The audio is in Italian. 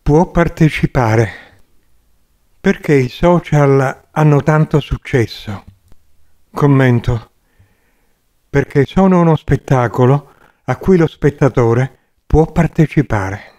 può partecipare. Perché i social hanno tanto successo? Commento. Perché sono uno spettacolo a cui lo spettatore può partecipare.